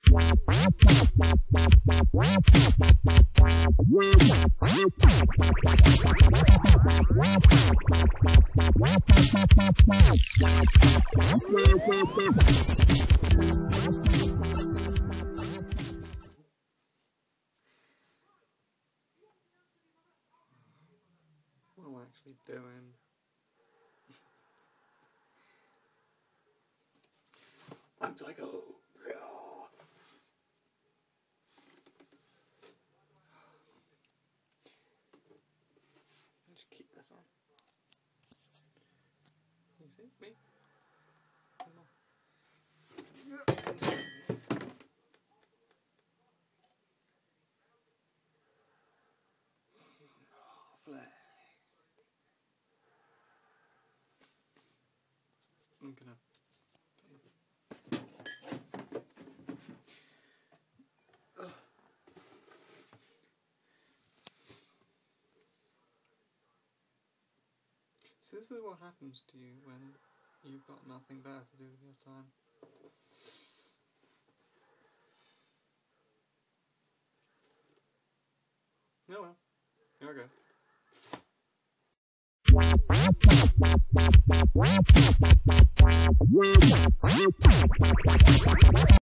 What am I actually doing? I'm psycho. Just keep this on. You see me? Come on. Flag. I'm gonna. So this is what happens to you when you've got nothing better to do with your time. Oh well, here I go.